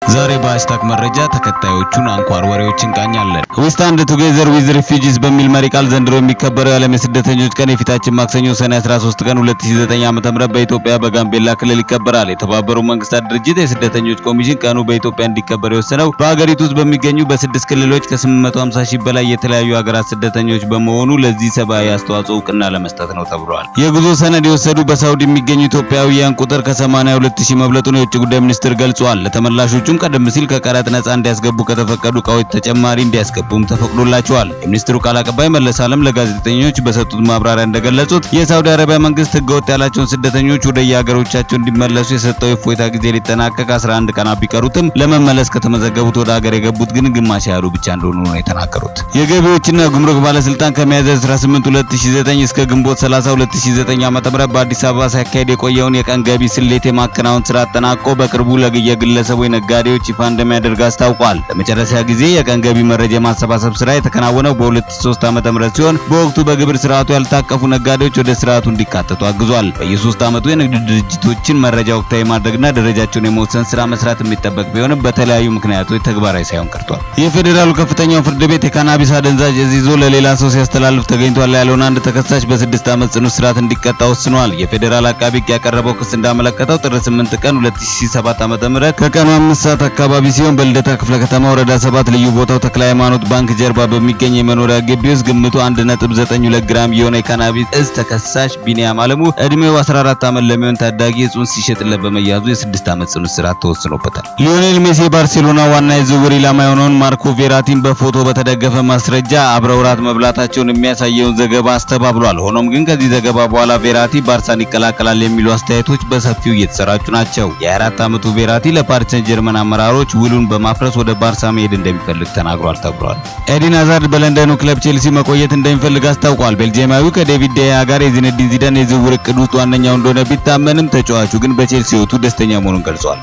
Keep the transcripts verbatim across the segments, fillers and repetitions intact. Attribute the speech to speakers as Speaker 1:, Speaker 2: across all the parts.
Speaker 1: ዛሬ በሃሽታግ መረጃ ተከታዮቹን አንኳር ወሬዎችን ቃኛለን። We stand together with refugees በሚል መሪ ቃል ዘንድሮ የሚከበረው የዓለም የስደተኞች ቀን የፊታችን ማክሰኞ ሰኔ አስራ ሶስት ቀን ሁለት ሺህ ዘጠኝ ዓ.ም በኢትዮጵያ በጋምቤላ ክልል ይከበራል። የተባበሩት መንግስታት ድርጅት የስደተኞች ኮሚሽን ቀኑ በኢትዮጵያ እንዲከበር የወሰነው በአገሪቱ ውስጥ በሚገኙ በስድስት ክልሎች ከስምንት መቶ ሃምሳ ሺህ በላይ የተለያዩ ሀገራት ስደተኞች በመሆኑ ለዚህ ሰብአዊ አስተዋጽኦ ዕውቅና ለመስጠት ነው ተብሏል። የጉዞ ሰነድ የወሰዱ በሳውዲ የሚገኙ ኢትዮጵያውያን ቁጥር ከ82 ሺህ መብለጡን የውጭ ጉዳይ ሚኒስትር ገልጿል። ለተመላሾቹም ቀደም ሲል ከቀረጥ ነፃ እንዲያስገቡ ከተፈቀዱ ዕቃዎች ተጨማሪ እንዲያስገቡም ተፈቅዶላቸዋል። የሚኒስትሩ ቃል አቀባይ መለስ ዓለም ለጋዜጠኞች በሰጡት ማብራሪያ እንደገለጹት የሳውዲ አረቢያ መንግስት ህገወጥ ያላቸውን ስደተኞች ወደ የሀገሮቻቸው እንዲመለሱ የሰጠው የእፎይታ ጊዜ ሊጠናቀቅ አስራ አንድ ቀናት ቢቀሩትም ለመመለስ ከተመዘገቡት ወደ ሀገር የገቡት ግን ግማሽ ያህሉ ብቻ እንደሆኑ ነው የተናገሩት። የገቢዎችና ጉምሩክ ባለስልጣን ከሚያዝያ አስራ ስምንት ሁለት ሺህ ዘጠኝ እስከ ግንቦት ሰላሳ ሁለት ሺህ ዘጠኝ ዓ.ም በአዲስ አበባ ሲያካሄድ የቆየውን የቀን ገቢ ስሌት የማከናወን ስራ አጠናቆ በቅርቡ ለየግለሰቦች ነጋዴዎች ይፋ እንደሚያደርግ አስታውቋል። ለመጨረሻ ጊዜ የቀን ገቢ መረጃ ማሰባሰብ ስራ የተከናወነው በሁለት ሺህ ሶስት ዓ.ም ሲሆን በወቅቱ በግብር ስርዓቱ ያልታቀፉ ነጋዴዎች ወደ ስርዓቱ እንዲካተቱ አግዟል። በየሶስት ዓመቱ የንግድ ድርጅቶችን መረጃ ወቅታዊ ማድረግና ደረጃቸውን የመወሰን ስራ መስራት የሚጠበቅ ቢሆንም በተለያዩ ምክንያቶች ተግባራዊ ሳይሆን ቀርቷል። የፌዴራሉ ከፍተኛው ፍርድ ቤት የካናቢስ አደንዛዥ እጽ ይዞ ለሌላ ሰው ሲያስተላልፍ ተገኝቷል ያለውን አንድ ተከሳሽ በስድስት ዓመት ጽኑ እስራት እንዲቀጣ ወስኗል። የፌዴራል አቃቤ ሕግ ያቀረበው ክስ እንዳመለከተው ጥር ስምንት ቀን ሁለት ሺህ ሰባት ዓ.ም ከቀኑ አምስት ሰዓት አካባቢ ሲሆን በልደታ ክፍለ ከተማ ወረዳ ሰባት ልዩ ቦታው ተክለ ሃይማኖት ባንክ ጀርባ በሚገኝ የመኖሪያ ግቢ ውስጥ ግምቱ አንድ ነጥብ ዘጠኝ ሁለት ግራም የሆነ የካናቢስ እጽ ተከሳሽ ቢኒያም አለሙ እድሜው አስራ አራት ዓመት ለሚሆን ታዳጊ እጹን ሲሸጥለት በመያዙ የስድስት ዓመት ጽኑ እስራት ተወስኖበታል። ሊዮኔል ሜሲ ባርሴሎና ዋና የዝውውር ኢላማ የሆነውን ማርኮ ቬራቲን በፎቶ በተደገፈ ማስረጃ አብረው ራት መብላታቸውን የሚያሳየውን ዘገባ አስተባብሏል። ሆኖም ግን ከዚህ ዘገባ በኋላ ቬራቲ ባርሳን ይቀላቀላል የሚሉ አስተያየቶች በሰፊው እየተሰራጩ ናቸው። የ24 ዓመቱ ቬራቲ ለፓሪስ ሰን ጀርመን አመራሮች ውሉን በማፍረስ ወደ ባርሳ መሄድ እንደሚፈልግ ተናግሯል ተብሏል። ኤዲን ሃዛርድ በለንደኑ ክለብ ቼልሲ መቆየት እንደሚፈልግ አስታውቋል። ቤልጂየማዊው ከዴቪድ ዴያ ጋር የዚነዲን ዚዳን የዝውውር እቅድ ውስጥ ዋነኛው እንደሆነ ቢታመንም ተጫዋቹ ግን በቼልሲ ሕይወቱ ደስተኛ መሆኑን ገልጿል።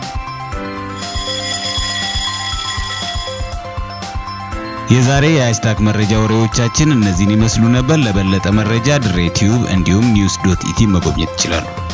Speaker 1: የዛሬ የሃሽታግ መረጃ ወሬዎቻችን እነዚህን ይመስሉ ነበር። ለበለጠ መረጃ ድሬ ቲዩብ እንዲሁም ኒውስ ዶት ኢቲ መጎብኘት ይችላሉ።